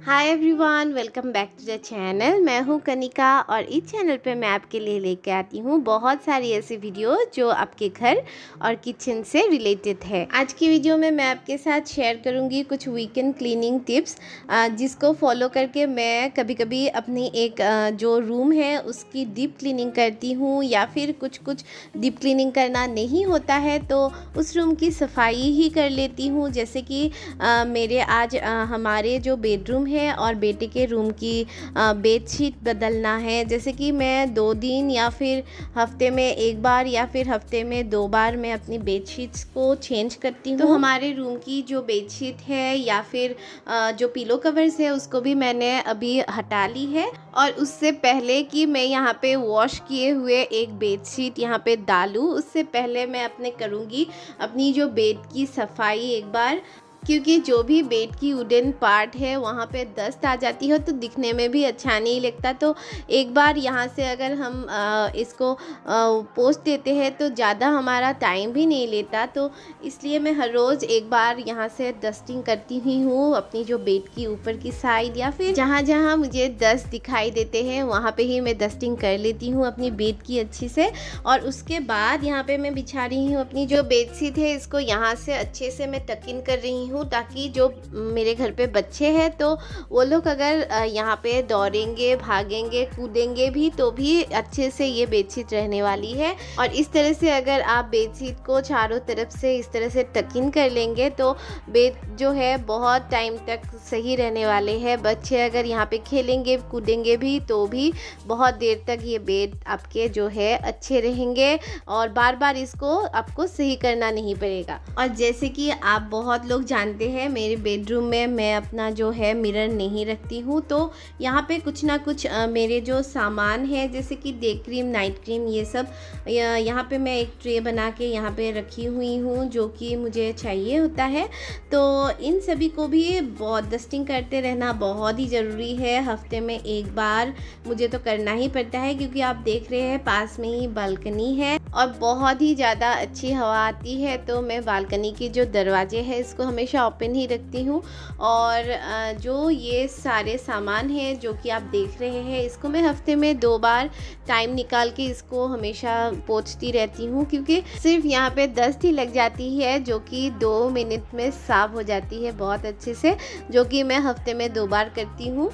Hi everyone, welcome back to the channel. मैं हूं कनिका और इस चैनल पे मैं आपके लिए लेके आती हूं बहुत सारी ऐसी वीडियो जो आपके घर और किचन से रिलेटेड है। आज की वीडियो में मैं आपके साथ शेयर करूंगी कुछ वीकेंड क्लीनिंग टिप्स, जिसको फॉलो करके मैं कभी कभी अपनी एक जो रूम है उसकी डीप क्लीनिंग करती हूँ, या फिर कुछ डीप क्लीनिंग करना नहीं होता है तो उस रूम की सफाई ही कर लेती हूँ। जैसे कि मेरे आज हमारे जो बेडरूम है और बेटे के रूम की बेडशीट बदलना है। जैसे कि मैं 2 दिन या फिर हफ्ते में 1 बार या फिर हफ्ते में 2 बार मैं अपनी बेडशीट्स को चेंज करती हूँ। तो हमारे रूम की जो बेडशीट है या फिर जो पिलो कवर्स है उसको भी मैंने अभी हटा ली है, और उससे पहले कि मैं यहाँ पे वॉश किए हुए एक बेडशीट यहाँ पे डालूँ उससे पहले मैं करूँगी अपनी जो बेड की सफाई एक बार, क्योंकि जो भी बेड की वुडन पार्ट है वहाँ पे डस्ट आ जाती है तो दिखने में भी अच्छा नहीं लगता। तो एक बार यहाँ से अगर हम इसको पोंछ देते हैं तो ज़्यादा हमारा टाइम भी नहीं लेता, तो इसलिए मैं हर रोज़ एक बार यहाँ से डस्टिंग करती ही हूँ अपनी जो बेड की ऊपर की साइड, या फिर जहाँ जहाँ मुझे डस्ट दिखाई देते हैं वहाँ पे ही मैं डस्टिंग कर लेती हूँ अपनी बेड की अच्छी से। और उसके बाद यहाँ पे मैं बिछा रही हूँ अपनी जो बेडशीट है, इसको यहाँ से अच्छे से मैं टक इन कर रही हूँ ताकि जो मेरे घर पे बच्चे हैं तो वो लोग अगर यहाँ पे दौड़ेंगे, भागेंगे, कूदेंगे भी तो भी अच्छे से ये बेडशीट रहने वाली है। और इस तरह से अगर आप बेडशीट को चारों तरफ से इस तरह से टक इन कर लेंगे तो बेड जो है बहुत टाइम तक सही रहने वाले हैं। बच्चे अगर यहाँ पे खेलेंगे, कूदेंगे भी तो भी बहुत देर तक ये बेड आपके जो है अच्छे रहेंगे और बार बार इसको आपको सही करना नहीं पड़ेगा। और जैसे कि आप बहुत लोग जानते हैं, मेरे बेडरूम में मैं अपना जो है मिरर नहीं रखती हूँ, तो यहाँ पे कुछ ना कुछ मेरे जो सामान है जैसे कि डे क्रीम, नाइट क्रीम, ये सब यहाँ पे मैं एक ट्रे बना के यहाँ पे रखी हुई हूँ जो कि मुझे चाहिए होता है। तो इन सभी को भी बहुत डस्टिंग करते रहना बहुत ही ज़रूरी है। हफ्ते में 1 बार मुझे तो करना ही पड़ता है, क्योंकि आप देख रहे हैं पास में ही बालकनी है और बहुत ही ज़्यादा अच्छी हवा आती है, तो मैं बालकनी के जो दरवाजे हैं इसको हमेशा ओपन ही रखती हूँ। और जो ये सारे सामान हैं जो कि आप देख रहे हैं, इसको मैं हफ्ते में 2 बार टाइम निकाल के इसको हमेशा पोंछती रहती हूँ, क्योंकि सिर्फ यहाँ पे डस्ट ही लग जाती है जो कि 2 मिनट में साफ़ हो जाती है बहुत अच्छे से, जो कि मैं हफ्ते में 2 बार करती हूँ।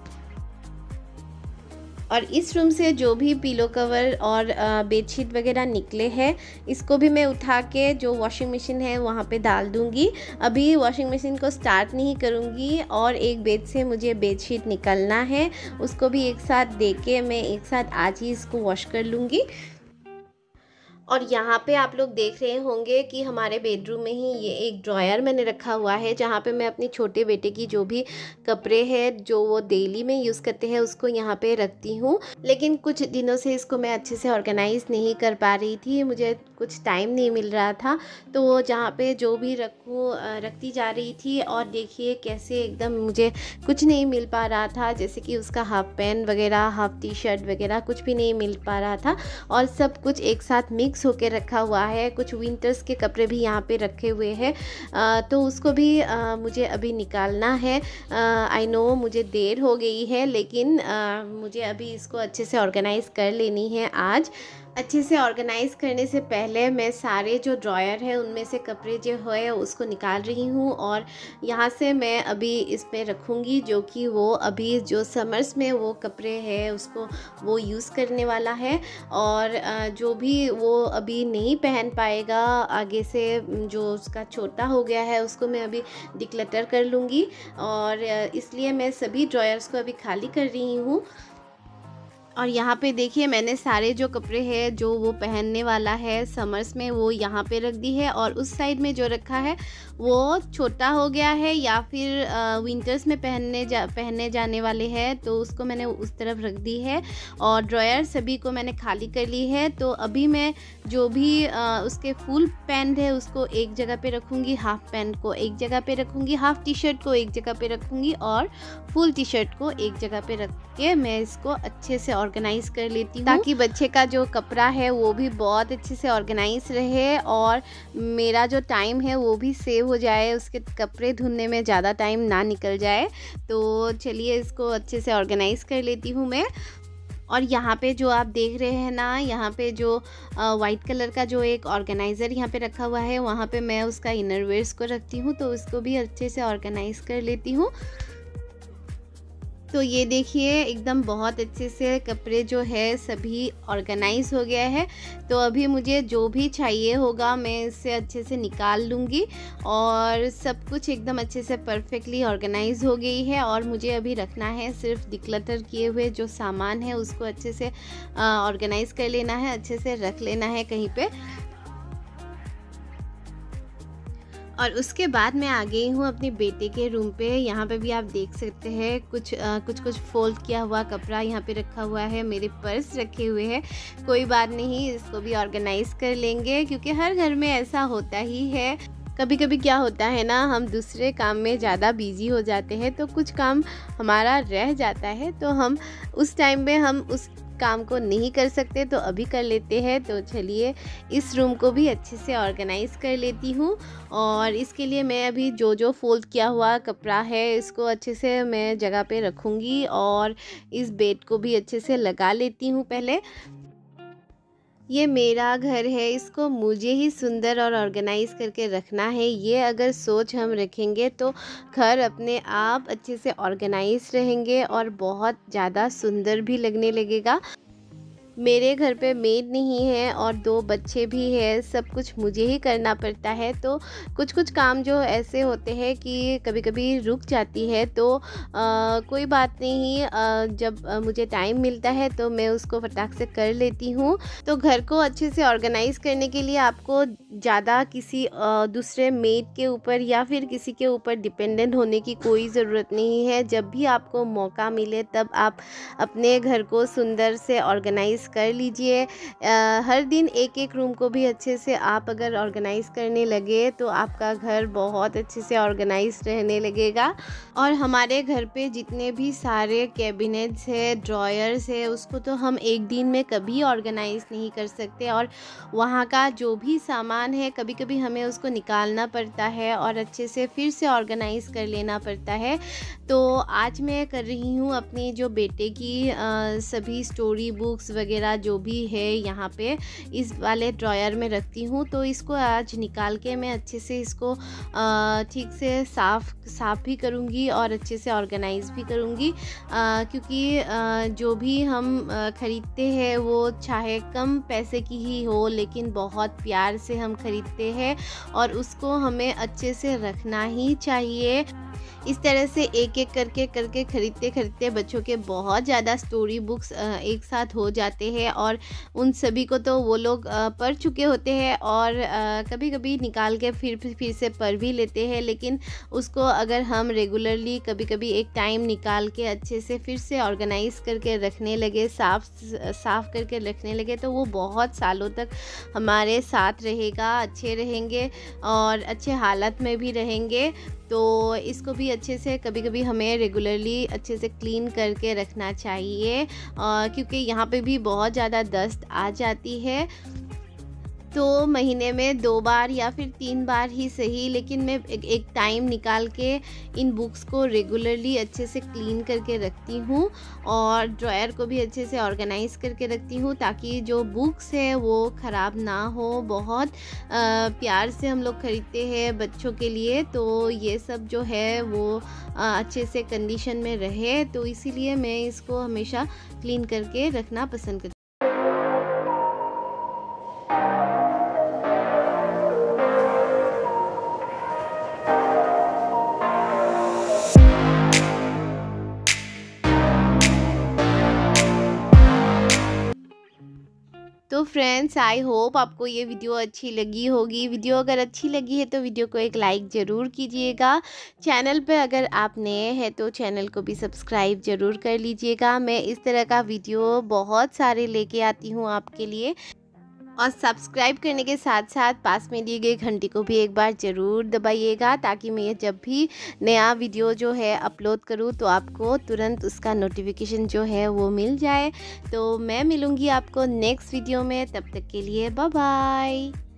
और इस रूम से जो भी पिलो कवर और बेडशीट वगैरह निकले हैं इसको भी मैं उठा के जो वॉशिंग मशीन है वहाँ पे डाल दूँगी। अभी वॉशिंग मशीन को स्टार्ट नहीं करूँगी, और एक बेड से मुझे बेडशीट निकलना है, उसको भी एक साथ दे के मैं एक साथ आज ही इसको वॉश कर लूँगी। और यहाँ पे आप लोग देख रहे होंगे कि हमारे बेडरूम में ही ये एक ड्रॉयर मैंने रखा हुआ है जहाँ पे मैं अपने छोटे बेटे की जो भी कपड़े हैं जो वो डेली में यूज़ करते हैं उसको यहाँ पे रखती हूँ। लेकिन कुछ दिनों से इसको मैं अच्छे से ऑर्गेनाइज़ नहीं कर पा रही थी, मुझे कुछ टाइम नहीं मिल रहा था, तो वो जहाँ पे जो भी रखती जा रही थी। और देखिए कैसे एकदम मुझे कुछ नहीं मिल पा रहा था, जैसे कि उसका हाफ पैंट वगैरह, हाफ टी शर्ट वगैरह कुछ भी नहीं मिल पा रहा था, और सब कुछ एक साथ मिक्स होके रखा हुआ है। कुछ विंटर्स के कपड़े भी यहाँ पे रखे हुए हैं, तो उसको भी मुझे अभी निकालना है। आई नो मुझे देर हो गई है, लेकिन मुझे अभी इसको अच्छे से ऑर्गेनाइज़ कर लेनी है आज। अच्छे से ऑर्गेनाइज़ करने से पहले मैं सारे जो ड्रॉयर है उनमें से कपड़े जो है उसको निकाल रही हूँ, और यहाँ से मैं अभी इसमें रखूँगी जो कि वो अभी जो समर्स में वो कपड़े हैं उसको वो यूज़ करने वाला है। और जो भी वो अभी नहीं पहन पाएगा आगे से, जो उसका छोटा हो गया है, उसको मैं अभी डिक्लटर कर लूँगी। और इसलिए मैं सभी ड्रॉयर्स को अभी खाली कर रही हूँ। और यहाँ पे देखिए मैंने सारे जो कपड़े हैं जो वो पहनने वाला है समर्स में वो यहाँ पे रख दी है, और उस साइड में जो रखा है वो छोटा हो गया है या फिर विंटर्स में पहनने जाने वाले हैं, तो उसको मैंने उस तरफ रख दी है। और ड्रॉयर सभी को मैंने खाली कर ली है, तो अभी मैं जो भी उसके फुल पैंट है उसको एक जगह पे रखूँगी, हाफ पैंट को एक जगह पे रखूँगी, हाफ टी शर्ट को एक जगह पे रखूँगी, और फुल टी शर्ट को एक जगह पे रख के मैं इसको अच्छे से ऑर्गेनाइज कर लेती हूँ, ताकि बच्चे का जो कपड़ा है वो भी बहुत अच्छे से ऑर्गेनाइज रहे और मेरा जो टाइम है वो भी सेव हो जाए, उसके कपड़े धुलने में ज़्यादा टाइम ना निकल जाए। तो चलिए इसको अच्छे से ऑर्गेनाइज कर लेती हूँ मैं। और यहाँ पे जो आप देख रहे हैं ना, यहाँ पे जो वाइट कलर का जो एक ऑर्गेनाइज़र यहाँ पे रखा हुआ है, वहाँ पे मैं उसका इनरवेयर्स को रखती हूँ, तो उसको भी अच्छे से ऑर्गेनाइज कर लेती हूँ। तो ये देखिए एकदम बहुत अच्छे से कपड़े जो है सभी ऑर्गेनाइज हो गया है। तो अभी मुझे जो भी चाहिए होगा मैं इससे अच्छे से निकाल लूँगी और सब कुछ एकदम अच्छे से परफेक्टली ऑर्गेनाइज हो गई है। और मुझे अभी रखना है सिर्फ डिक्लटर किए हुए जो सामान है उसको अच्छे से ऑर्गेनाइज कर लेना है, अच्छे से रख लेना है कहीं पे। और उसके बाद मैं आ गई हूँ अपने बेटे के रूम पे। यहाँ पे भी आप देख सकते हैं कुछ फोल्ड किया हुआ कपड़ा यहाँ पे रखा हुआ है, मेरे पर्स रखे हुए हैं। कोई बात नहीं, इसको भी ऑर्गेनाइज कर लेंगे क्योंकि हर घर में ऐसा होता ही है। कभी कभी क्या होता है ना, हम दूसरे काम में ज़्यादा बिजी हो जाते हैं तो कुछ काम हमारा रह जाता है, तो हम उस टाइम में हम उस काम को नहीं कर सकते तो अभी कर लेते हैं। तो चलिए इस रूम को भी अच्छे से ऑर्गेनाइज कर लेती हूँ। और इसके लिए मैं अभी जो फोल्ड किया हुआ कपड़ा है इसको अच्छे से मैं जगह पे रखूँगी और इस बेड को भी अच्छे से लगा लेती हूँ पहले। ये मेरा घर है, इसको मुझे ही सुंदर और ऑर्गेनाइज करके रखना है। ये अगर सोच हम रखेंगे तो घर अपने आप अच्छे से ऑर्गेनाइज रहेंगे और बहुत ज़्यादा सुंदर भी लगने लगेगा। मेरे घर पे मेड नहीं है और 2 बच्चे भी हैं, सब कुछ मुझे ही करना पड़ता है। तो कुछ काम जो ऐसे होते हैं कि कभी कभी रुक जाती है, तो कोई बात नहीं, जब मुझे टाइम मिलता है तो मैं उसको फटाक से कर लेती हूँ। तो घर को अच्छे से ऑर्गेनाइज करने के लिए आपको ज़्यादा किसी दूसरे मेड के ऊपर या फिर किसी के ऊपर डिपेंडेंट होने की कोई ज़रूरत नहीं है। जब भी आपको मौका मिले तब आप अपने घर को सुंदर से ऑर्गेनाइज कर लीजिए। हर दिन एक रूम को भी अच्छे से आप अगर ऑर्गेनाइज करने लगे तो आपका घर बहुत अच्छे से ऑर्गेनाइज रहने लगेगा। और हमारे घर पे जितने भी सारे कैबिनेट्स है, ड्रॉयर्स है, उसको तो हम एक दिन में कभी ऑर्गेनाइज नहीं कर सकते। और वहाँ का जो भी सामान है कभी कभी हमें उसको निकालना पड़ता है और अच्छे से फिर से ऑर्गेनाइज कर लेना पड़ता है। तो आज मैं कर रही हूँ अपनी जो बेटे की सभी स्टोरी बुक्स वगैरह जो भी है यहाँ पे इस वाले ड्रॉयर में रखती हूँ। तो इसको आज निकाल के मैं अच्छे से इसको ठीक से साफ़ भी करूँगी और अच्छे से ऑर्गेनाइज भी करूँगी, क्योंकि जो भी हम ख़रीदते हैं वो चाहे कम पैसे की ही हो लेकिन बहुत प्यार से हम ख़रीदते हैं और उसको हमें अच्छे से रखना ही चाहिए। इस तरह से एक करके खरीदते बच्चों के बहुत ज़्यादा स्टोरी बुक्स एक साथ हो जाते हैं और उन सभी को तो वो लोग पढ़ चुके होते हैं और कभी कभी निकाल के फिर से पढ़ भी लेते हैं। लेकिन उसको अगर हम रेगुलरली कभी एक टाइम निकाल के अच्छे से फिर से ऑर्गेनाइज करके रखने लगे, साफ़ करके रखने लगे, तो वो बहुत सालों तक हमारे साथ रहेगा, अच्छे रहेंगे और अच्छे हालत में भी रहेंगे। तो इसको भी अच्छे से कभी हमें रेगुलरली अच्छे से क्लीन करके रखना चाहिए, क्योंकि यहाँ पे भी बहुत ज़्यादा डस्ट आ जाती है। तो महीने में 2 बार या फिर 3 बार ही सही, लेकिन मैं एक टाइम निकाल के इन बुक्स को रेगुलरली अच्छे से क्लीन करके रखती हूँ और ड्रॉयर को भी अच्छे से ऑर्गेनाइज करके रखती हूँ ताकि जो बुक्स है वो ख़राब ना हो। बहुत प्यार से हम लोग ख़रीदते हैं बच्चों के लिए, तो ये सब जो है वो अच्छे से कंडीशन में रहे, तो इसीलिए मैं इसको हमेशा क्लीन करके रखना पसंद करती हूँ। तो फ्रेंड्स, आई होप आपको ये वीडियो अच्छी लगी होगी। वीडियो अगर अच्छी लगी है तो वीडियो को एक लाइक ज़रूर कीजिएगा। चैनल पे अगर आप नए हैं तो चैनल को भी सब्सक्राइब ज़रूर कर लीजिएगा। मैं इस तरह का वीडियो बहुत सारे लेके आती हूँ आपके लिए। और सब्सक्राइब करने के साथ साथ पास में दिए गए घंटी को भी एक बार ज़रूर दबाइएगा, ताकि मैं जब भी नया वीडियो जो है अपलोड करूँ तो आपको तुरंत उसका नोटिफिकेशन जो है वो मिल जाए। तो मैं मिलूँगी आपको नेक्स्ट वीडियो में, तब तक के लिए बाय बाय।